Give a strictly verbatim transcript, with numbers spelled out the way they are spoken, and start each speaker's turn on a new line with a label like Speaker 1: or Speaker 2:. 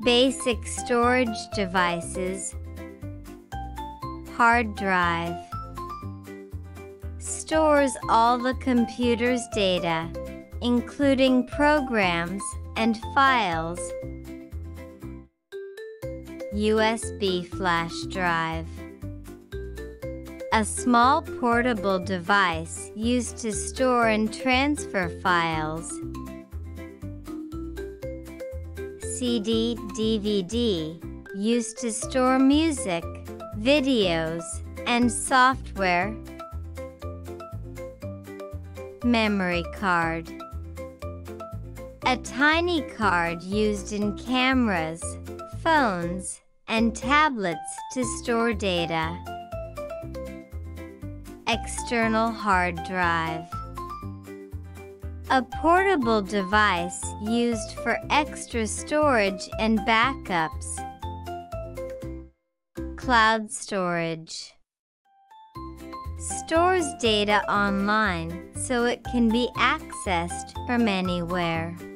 Speaker 1: Basic storage devices. Hard drive. Stores all the computer's data, including programs and files. U S B flash drive. A small portable device used to store and transfer files. C D D V D, used to store music, videos, and software. Memory card. A tiny card used in cameras, phones, and tablets to store data. External hard drive. A portable device used for extra storage and backups. Cloud storage. Stores data online so it can be accessed from anywhere.